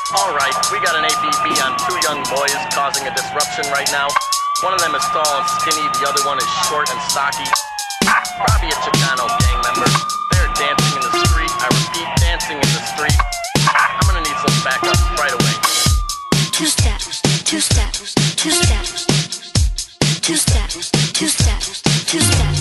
Alright, we got an APB on two young boys causing a disruption right now. One of them is tall and skinny, the other one is short and stocky. Probably a Chicano gang member. They're dancing in the street. I repeat, dancing in the street. I'm gonna need some backup right away. Two-step, two-step, two-step, two-step, two-step, two-step.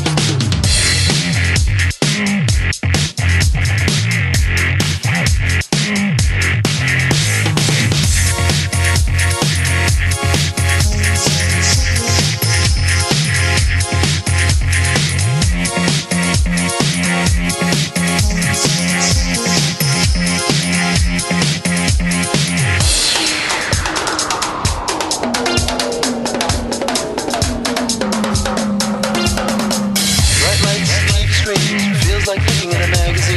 Feels like looking at a magazine.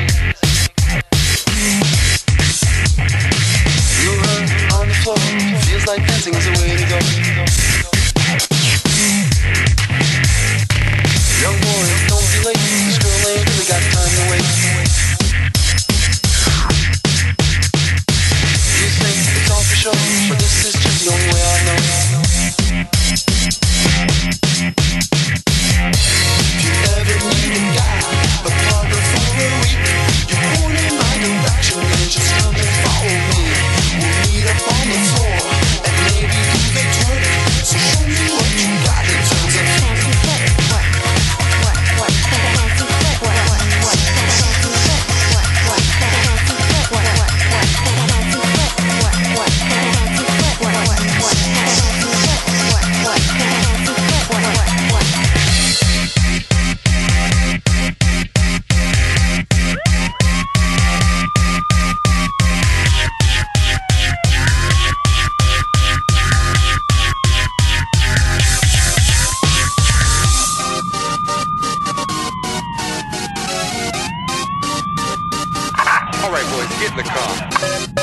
You run on the floor. Feels like dancing is the way to go. Young boy, don't be late. This girl ain't really got time to wait. You think it's all for show, but this is just the only way I know. If you ever need a guy, a partner for a week, you point in my direction and just come and follow me. We'll meet up on the floor and maybe do the twerk. So show me what you got in terms of Fancy footwork, work, work, fancy footwork, work, work, fancy footwork, work, fancy footwork, work, work, fancy footwork, work, fancy footwork, work, work, fancy footwork, work, fancy footwork, work, work. All right, boys, get in the car.